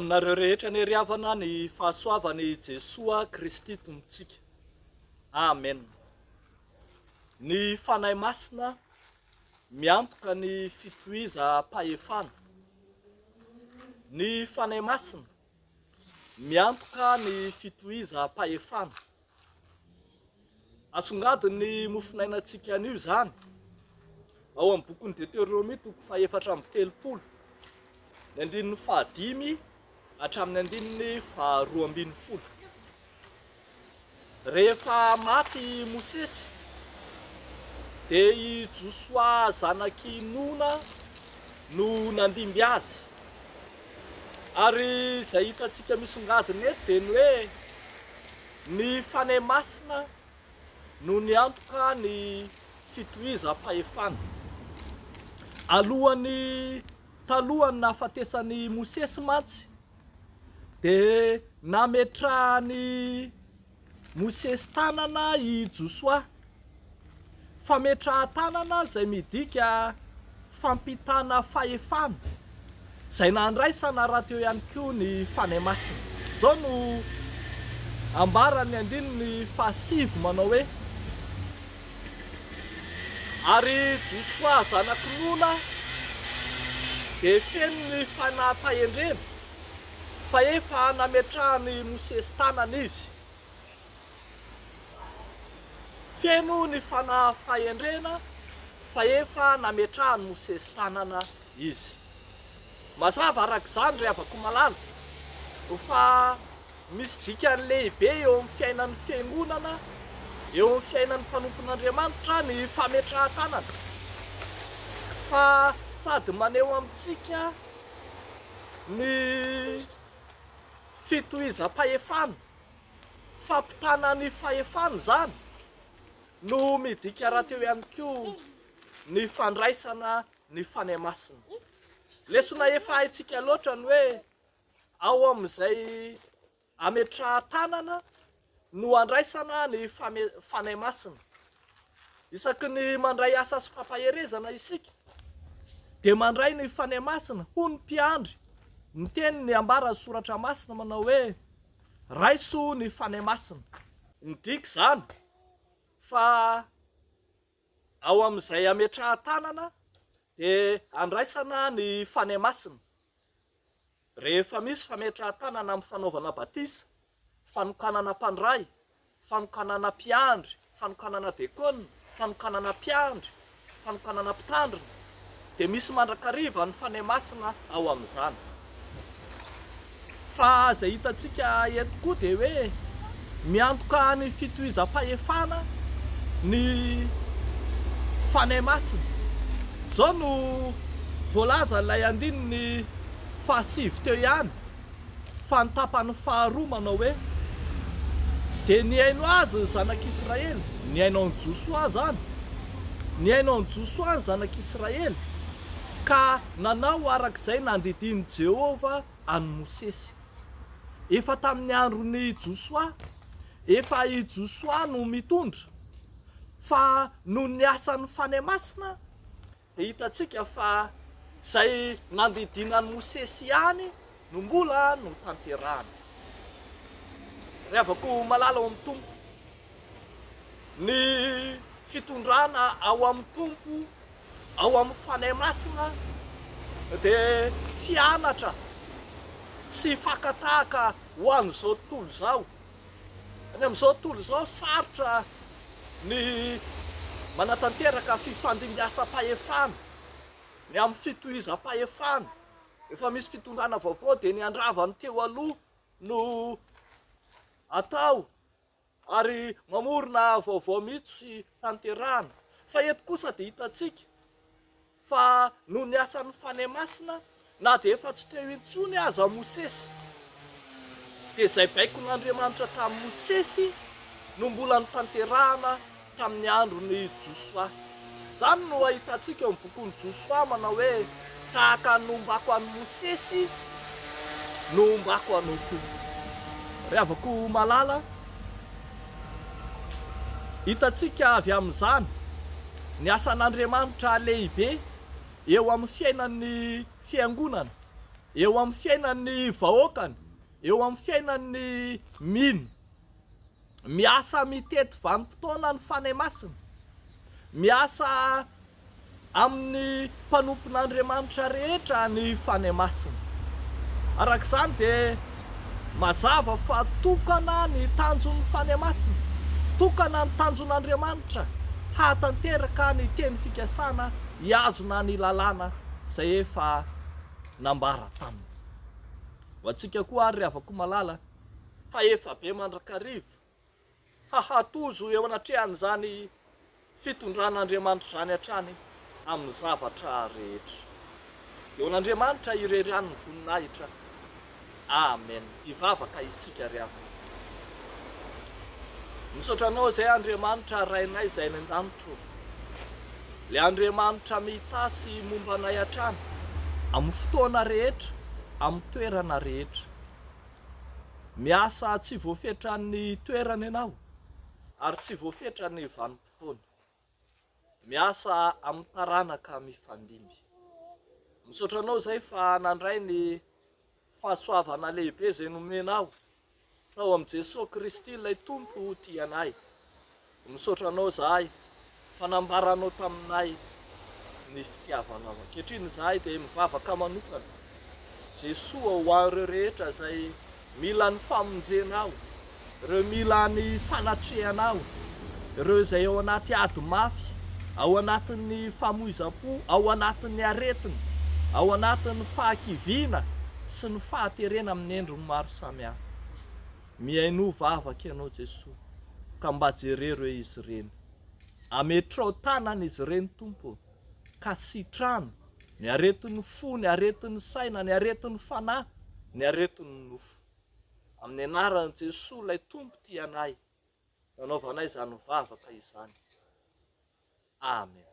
Aminareo rehetra ny riavana ny fahasoavan'i Jesoa Kristy tompontsika. Amen. Ny Fanahy Masina miantoka ny fitohizam-pahefana. Ny Fanahy Masina miantoka ny fitohizam-pahefana. Asongadiny mofinainantsika an'io zany ao amin'ny bokin'ny DEOTERONOMIA toko faha-efatra amby telo-polo, ny andininy fahadimy hatramin'ny andininy faharoa ambin'ny folo. Rehefa maty Mosesy dia i Josoa zanak'i nona no nandimby azy. Ary izay hitantsika misongadiny eto dia ny hoe ny Fanahy Masina no niantoka ny fitohizam-pahefana. Talohany nahafatesan'i Mosesy mantsy dia nametrahan'i Mosesy tanana i Josoa. Fametraha tanana izay midika fampitana fahefana, izay nandraisana raha teo ihany koa ny Fanahy Masina. Izao no ambarany andininy fahasivy manao hoe Ary Josoa zanak'i nona dia feno ny fanahim-pahendrena, fa efa nametrahany Mosesy tanana izy. Feno ny fanahim-pahendrena, fa efa nametrahany Mosesy tanana izy. Mazava arak'izany ry havako malala fa misy dikany lehibe eo amin'ny fiainan'ny fiangonana, eo amin'ny fiainan'ny mpanompon'Andriamanitra ny fametrahan-tanana. Fa sady maneho amintsika ny fitohizam-pahefana, fampitana ny fahefana zany no midika raha teo ihany koa ny fandraisana ny Fanahy Masina. Lesona efa haitsika loatra ny hoe ao amin'izay ametrahan-tanana no andraisana ny Fanahy Masina. Isaky ny mandray asa sy fampaherezana isika dia mandray ny Fanahy Masina ho ny mpiandry. Ny teniny ambaran'ny soratra masina manao hoe raiso ny Fanahy Masina. Midika zany fa ao amin'izay ametrahan-tanana dia andraisana ny Fanahy Masina. Rehefa misy fametrahan-tanana amin'ny fanaovana batisa, fanokanana mpandray, fanokanana mpiandry, fanokanana dekona, fanokanana mpiandry, fanokanana mpitandrina, dia misy mandrakariva ny Fanahy Masina ao amin'izany. Fa izay hitantsika eto koa dia hoe miantoka ny fitohizam-pahefana ny Fanahy Masina. Izao no voalaza ilay andininy fahasivy teo ihany, fa ny tapany faharoa manao hoe dia niaino azy Zanak'Isiraely, niaino an'i Josoa zany, niaino an'i Josoa ny Zanak'Isiraely, ka nanao arak'izay nandidian'i Jehovah an'i Mosesy. Efa tamin'ny andron'i Josoa, efa i Josoa no mitondra, fa no niasan'ny Fanahy Masina dia hitantsika fa izay nandidian'i Mosesy ihany no mbola no tanterahany. Rehavako malala ao amin'ny tompo, ny fitondrana ao amin'ny tompo, ao amin'ny Fanahy Masina dia fianatra sy fakatahaka ho an'izao tontolo izao. Any amin'izao tontolo izao sarotra ny manatanteraka fifandimbiasam-pahefana, ny amin'ny fitohizam-pahefana. Efa misy fitondrana vaovao dia ny andravany teo aloha no atao ary mamorona vaovao mihitsy tanterahana. Fa eto kosa dia hitantsika fa no niasan'ny Fanahy Masina, na dia efa tsy teo intsony aza Mosesy, dia izay baikon'Andriamanitra tamin'ny Mosesy no mbola nitanterahana tamin'ny andron'ny Josoa. Zany no ahitantsika eo amin'ny bokon'ny Josoa manao hoe tahaka nombako an'i Mosesy nombako anao koa. Rehavako malala, hitantsika avy amin'izany ny asan'Andriamanitra lehibe eo amin'ny fiainan'ny fiangonana, eo amin'ny fiainan'ny vahoakany, eo amin'ny fiainan'ny mino, miasa mitety vanim-potoana ny Fanahy Masina, miasa amin'ny mpanompon'Andriamanitra rehetra ny Fanahy Masina. Arak'izany dia mazava fa tokana ny tanjon'ny Fanahy Masina, tokana ny tanjon'Andriamanitra hatanteraka ny teny fikasana hiazona ny lalàna izay efa nambara taminy. Ho antsika koa ary avako malala, efa be mandrakariva, hahatozo eo anatrehan'izany fitondran'Andriamanitra zany hatrany amin'ny zavatra rehetra. Eo an'Andriamanitra irerian'ny voninahitra. Amen. Ivavaka isika rehetra. Misaotra anao zay Andriamanitra rainay izay any an-danitro. Le Andriamanitra mitasy momba anay hatrany amin'ny fotoana rehetra, amin'ny toerana rehetra. Miasa tsy voafetra ny toerana ianao, ary tsy voafetra ny vanim-potoana. Miasa amin'ny taranaka mifandimby. Misaotra anao zay fa nandray ny fahasoavana lehibe izay nomenao tao amin'ny Jesosy Kristy ilay tompo ty anay. Misaotra anao zahay fa nambaranao taminay ny fitiavanao. Ankehitriny zahay dia mivavaka manokana Jesosy ho an'ireo rehetra izay mila ny famonjenao, ireo mila ny fanatrehanao, ireo izay ao anaty ady mafy, ao anatin'ny famoizam-po, ao anatin'ny aretina, ao anatin'ny fahakiviana sy ny fahaterena amin'ny endriny maro samihafa. Mihaino vavaka ianao Jesosy, ka mba jerero izy ireny. Ametrao tanana izy ireny Tompo, ka sitrano ny aretin'ny fo, ny aretin'ny saina, ny aretin'ny fanahy, ny aretin'ny nofo. Amin'ny anaran'i Jesosy ilay Tompo ty anay, nanaovanay izany vavaka izany. Amen.